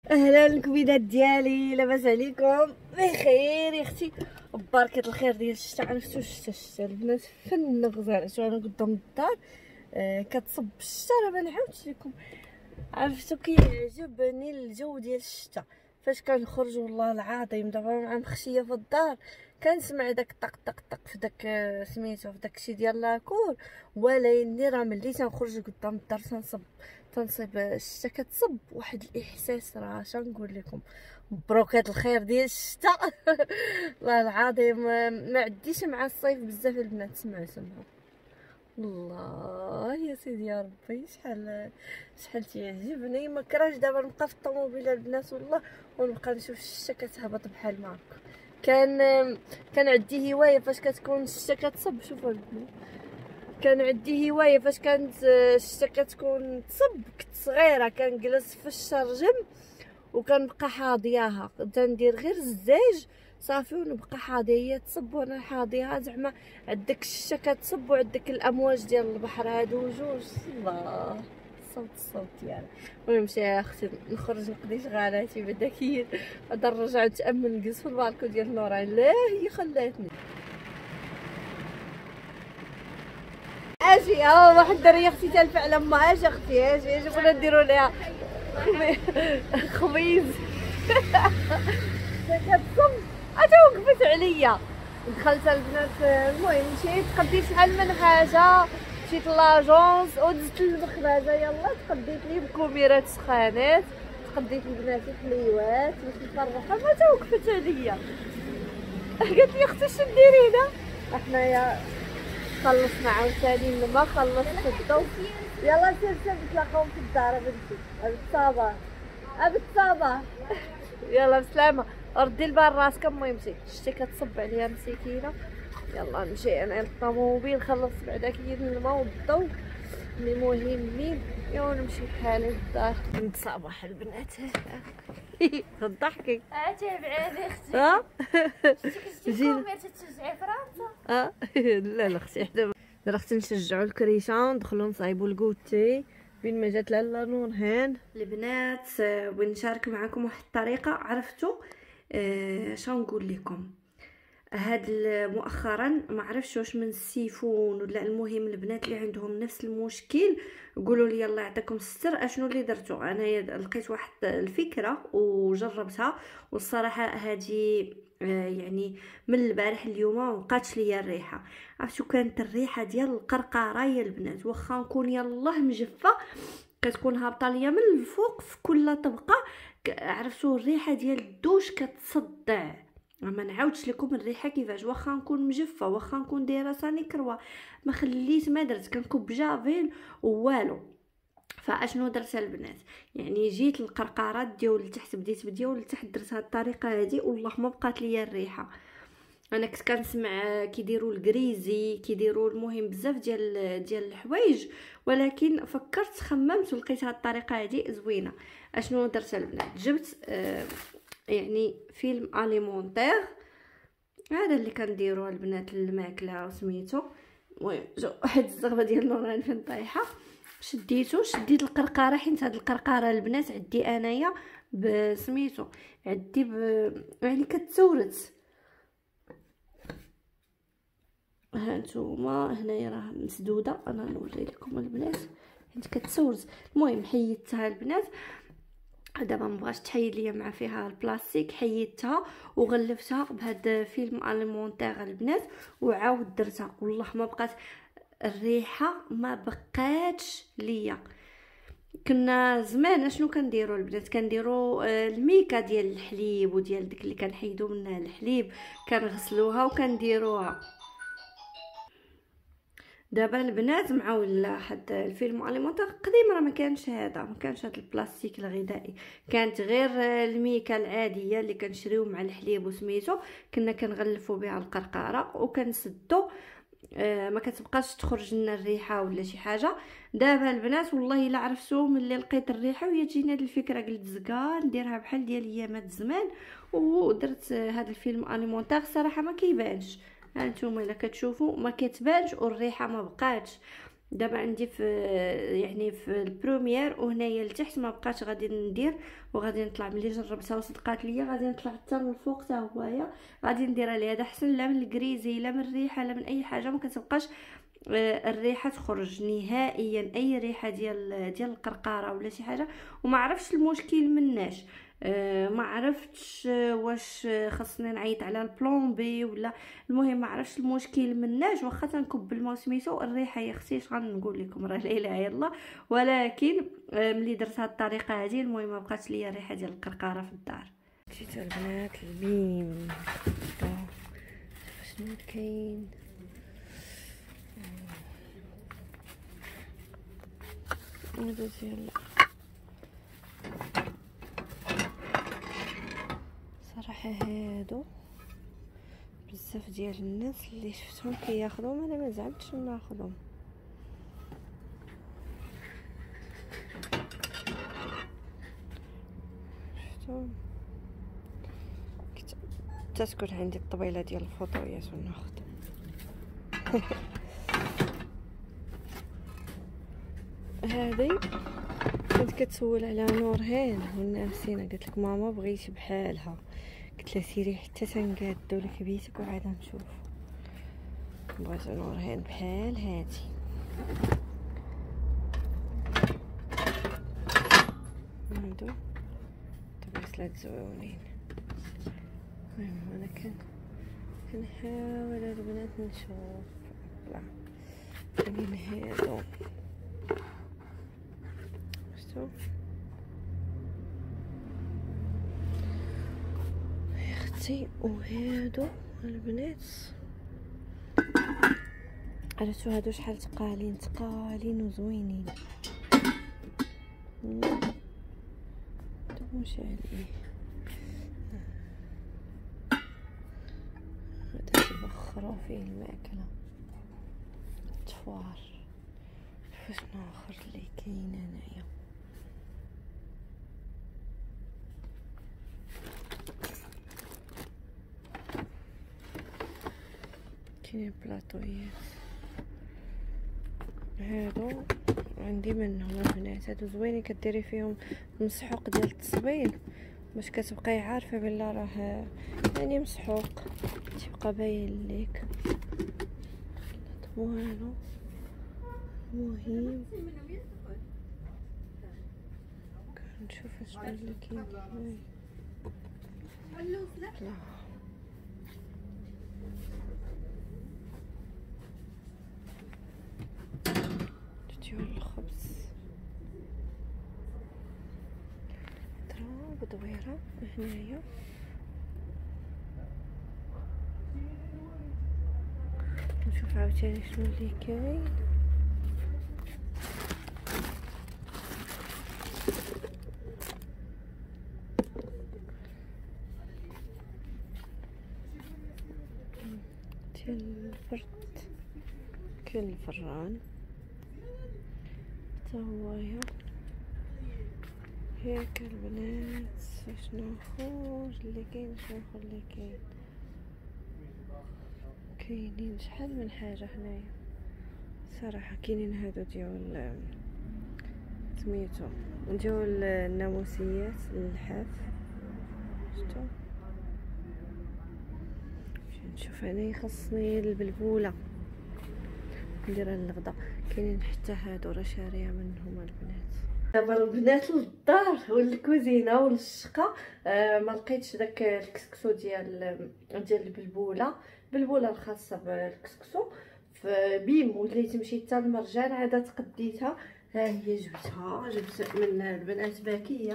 اهلا الكبيدات ديالي، لاباس عليكم؟ بخير يا اختي، بركه الخير ديال الشتا. عرفتوا الشتا البنات فن غزال. شو انا قدام الدار كتصب الشتا. راه ما نعاودش لكم. عرفتوا كيعجبني الجو ديال الشتا فاش كنخرج والله العظيم. دابا مع مخشيه في الدار كنسمع داك طق طق طق في داك سميتو في داكشي ديال لاكور، ولكن راه ملي تنخرج قدام الدار تنصيب الشتا كتصب واحد الاحساس. راه شنقول لكم، مبروكات الخير ديال الشتا. والله العظيم ما عديش مع الصيف بزاف البنات. سمعوا الله يا سيدي يا ربي، شحال تيعجبني. ما كرهش دابا نبقى في الطوموبيله البنات والله ونبقى نشوف الشتا كتهبط بحال ما هكا. كان عندي هوايه فاش كتكون الشتا كتصب. شوفوا البنات، كان عندي هوايه فاش كانت الشتا كتكون تصب. كنت صغيره كنجلس في الشرجم وكنبقى حاضياها، تندير غير الزاج صافي ونبقى حاضيه هي تصب وانا حاضيها. زعما عندك الشتا كتصب وعندك الامواج ديال البحر، هادو جوج. الله الصوت ديالها. ونمشي يا اختي نخرج نقضي شغالاتي بعدا كي غادا نرجع نتامل نجلس في البالكو ديال نوران. لا هي خلاتني اجي. واحد الدريه اختي تالفه على امها. اجي اختي اجي بغينا نديرو ليها خبيز. كتصب اتا وقفت عليا. دخلت البنات، المهم مشيت تقديت شحال من حاجه، مشيت لاجونس ودزت المخبزه. يلا تقديت لي بكوميرات سخانات، تقديت لبناتي حليوات باش نفرحها. ما تا وقفت عليا قالت لي اختي اش ديري هنا؟ حنايا خلصنا عاوتاني الماء، خلصت الضو. يلا سير نتلاقاو في الدار بنتي. بالصباح بالصباح. يلا بسلامه، ردي البال راسك. المهم شتي كتصب عليا مسكينه. يلا نمشي انا للطوموبيل، خلص بعدا كاين الماء والضو اللي مهمين. يلا نمشي بحالي للدار. نتصابح البنات. تضحكي تابعاني اختي. ها جينا تشجعي فرنسا. لا اختي حدا اختي نشجعوا الكريشه، ندخلوا نصايبوا الكوتي بين ما جات لاله نورهان. البنات بغيت نشارك معكم واحد الطريقه عرفتوا. شنو نقول لكم، هاد مؤخرا ما عرفتش واش من السيفون ولا، المهم البنات اللي عندهم نفس المشكل قولوا لي الله يعطيكم الستر اشنو اللي درتو. انا لقيت واحد الفكره وجربتها، والصراحه هذه يعني من البارح اليوم ما بقاتش ليا الريحه. عرفتوا كانت الريحه ديال القرقاره يا البنات، واخا نكون يلاه مجفه كتكون هابطه ليا من الفوق في كل طبقه. عرفتوا الريحه ديال الدوش كتصدع. ما نعاودش لكم الريحه كيفاش، واخا نكون مجفه واخا نكون دايره ساني كروه ما خليت ما درت، كنكب جافيل والو. فاشنو درت البنات، يعني جيت القرقارات ديال لتحت، بديت بديال لتحت، درت هاد الطريقه هذه والله ما بقات ليا الريحه. انا كنت كنسمع كيديروا الكريزي كيديروا المهم بزاف ديال الحوايج، ولكن فكرت خممت ولقيت هاد الطريقه هذه زوينه. اشنو درت البنات، جبت يعني فيلم اليمونتير هذا اللي كنديروا البنات الماكله وسميتو. المهم واحد الزغبه ديال نوران فين طايحه، شديت القرقاره، حيت هاد القرقاره البنات عندي انايا بسميتو عندي يعني كتورت. ها نتوما هنايا راه مسدوده، انا نوري لكم البنات حيت كتسورز. المهم حيدتها البنات، دابا مبغاش تحيد ليا مع فيها البلاستيك، حيدتها وغلفتها بهذا فيلم اليمونتير البنات وعاود درتها. والله ما بقات الريحه، ما بقاتش ليا. كنا زمان اشنو كنديروا البنات، كنديروا الميكا ديال الحليب وديال داك اللي كنحيدوا منها الحليب، كنغسلوها وكنديروها. دابا البنات مع ولا حد الفيلم اليمونتير قديم راه ما كانش هذا البلاستيك الغذائي، كانت غير الميكا العاديه اللي كنشريو مع الحليب وسميتو. كنا كنغلفوا بها القرقاره وكنسدو، ما كتبقاش تخرج لنا الريحه ولا شي حاجه. دابا البنات والله الا عرفتو ملي لقيت الريحه وهي تجيني هذه الفكره، قلت زكا نديرها بحال ديال ايامات زمان، ودرت هذا الفيلم اليمونتير. صراحه ما كيبانش، هانتوما الا كتشوفوا ما كتبانش والريحه ما بقاتش. دابا عندي في يعني في البروميير وهنايا لتحت ما بقاش غادي ندير، وغادي نطلع ملي جربتها وصدقات ليا غادي نطلع حتى للفوق حتى هوايا غادي نديرها ليها. هذا احسن لا من الكريزي لا من الريحه لا من اي حاجه، ما كتبقاش الريحه تخرج نهائيا، اي ريحه ديال القرقاره ولا شي حاجه. وما عرفتش المشكل مناش، ما عرفتش واش خاصني نعيط على البلومبي ولا، المهم ما عرفتش المشكل مناش. واخا تنكب الماء سميتو الريحه يا اختي اش غنقول لكم راه لا اله الا الله. ولكن ملي درت هاد الطريقه هذه المهم ما بقاتش ليا الريحه ديال القرقاره في الدار. جيت البنات البيم شنو كاين. هذا ديال صراحه هادو بزاف ديال الناس اللي شفتهم كياخذوهم، انا ما زعمتش ناخذهم. شفتهم تسكت عندي الطبيله ديال الفوطويات وناخذ. هذه كنت كتسول على نورهان والناسينه، قالت لك ماما بغيت بحالها، قلت لها سيري حتى تنقادو لك بيتك وعاد نشوف. بغيت نورهان بحال هادي. هادو طبيصلات زويونين. المهم انا كنحاول البنات نشوف لا كاين هادو شفتو يا اختي. وهادو البنات عرفتو هادو شحال تقالين وزوينين. واش عليه هذا تبخروا فيه الماكله تفوار. شنو اخر اللي كاين هنايا؟ كاين بلاطويات هادو عندي منهم البنات. هادو زوينين كديري فيهم مسحوق ديال التصبيل باش كتبقاي عارفه بلا راه يعني مسحوق تيبقى باين ليك والو. المهم كنشوف شنو اللي كاين لا ديال الخبز ترى بدويره هنايا. نشوف عاوتاني شنو اللي كاين. ديال البرد كاين الفران حتى هوايا. هيك البنات شنو اخر اللي كاين، شنو اخر اللي كاين؟ كاينين شحال من حاجه هنايا صراحه. كاينين هادو ديال سميتو ديال الناموسيات اللحاف شفتو. نشوف انا خصني البلبوله نديرها للغدا. كاينين حتى هادو راه شاريه منهم البنات. دابا البنات للدار والكوزينه والشقه ما لقيتش داك الكسكسو ديال البلبوله الخاصه بالكسكسو في بيم. وليت مشيت حتى المرجان عاد تقديتها، ها هي جبت من البنات باكيه.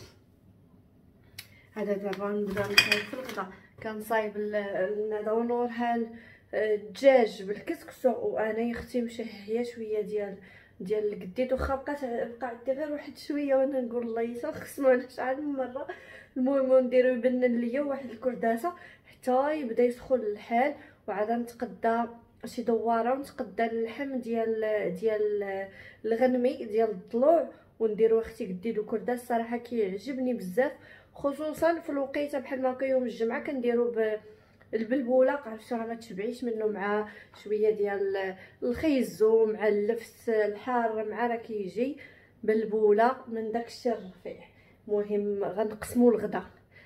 هذا دابا نبدا نصايب في الغدا. كنصايب لنا نورهان الدجاج بالكسكسو، وانا يا اختي مشهيه شويه ديال القديد. واخا بقى عندي غير واحد شويه وانا نقول الله يسر خصنا انا شحال من مره. المهم نديرو يبنن ليا واحد الكرداسه حتى يبدا يسخن الحال، وعاد نتقدى شي دواره ونتقدى اللحم ديال الغنمي ديال الضلوع ونديرو اختي قديد وكرداس. صراحه كيعجبني بزاف، خصوصا في الوقيته بحال هكا يوم الجمعه كنديرو البلبوله عرفتو راه ما تشبعيش منه، مع شويه ديال الخيزو مع اللفت الحار مع راه كيجي بلبوله من داكشي الرفيع. المهم غنقسموا الغدا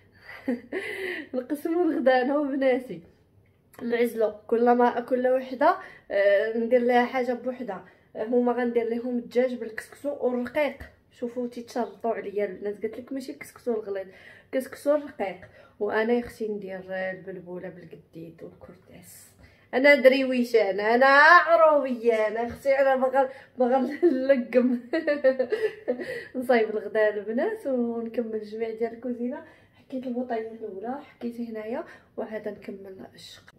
نقسموا الغدا انا وبناتي، نعزلو كل وحده ندير لها حاجه بوحدها. هما غندير لهم الدجاج بالكسكسو والرقيق. شوفوا تيتشرطوا عليا البنات، قلت لك ماشي كسكسو الغليظ، كسكسو الرقيق. وانا اختي ندير البلبوله بالقديد والكرداس. انا دريويشان، انا عروبيه، انا اختي، انا باغا نلقم نصايب الغداء البنات ونكمل الجميع ديال الكوزينه. حكيت البوطيه الاولى، حكيت هنايا، وعاد نكمل الشق.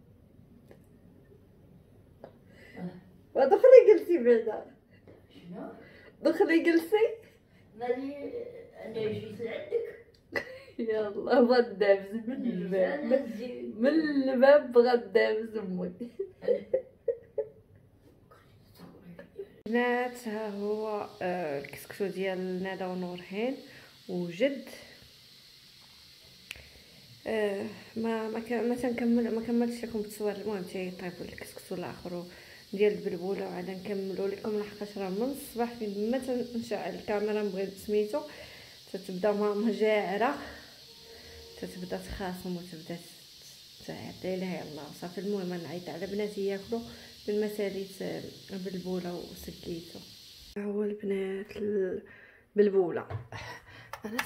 ودخلي جلسي بعدا. شنو؟ دخلي جلسي. مالي انا جيت لعندك. يلا بغا دابز من الباب، من الباب بغا دابز امي. بنات ها هو الكسكسو ديال ندى ونورهان وجد. ما تنكمل، ما كملتش لكم بالتصوير. المهم تيطيبوا الكسكسو الاخر ديال البلبوله، وعاد نكملوا لكم لحقاش راه من الصباح فين ما تنشعل الكاميرا نبغي سميتو تتبدا ماما جاعره، تتبدا تخاصم وتبدا تعطي لها يلاه صافي. المهم نعيط على بناتي ياكلوا من مساليت البلبوله وسكيتو. هو البنات البلبوله انا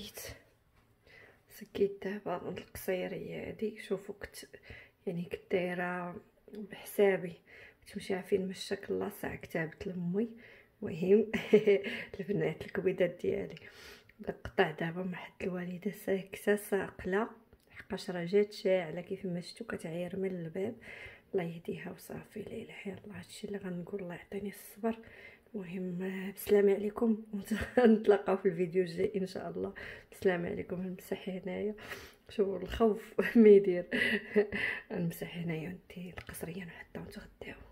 سكيت دابا القصيريه هادي. شوفوا كنت دايره بحسابي تمشي عارفين من الشكل لاصع كتابت لامي. المهم البنات الكبيدات ديالي بالقطع دابا مع حد الوالده ساكته ساقله، حقاش راه جات شاعله كيف ما شفتوا كتعير من الباب. الله يهديها وصافي. لا اله الا الله، هادشي اللي غنقول. الله يعطيني الصبر. المهم بسلامه عليكم، ونتلاقاو في الفيديو الجاي ان شاء الله. بسلامه عليكم. نمسح هنايا، شوفوا الخوف ما يدير. نمسح هنايا ندي القصريه حتى نتغداو.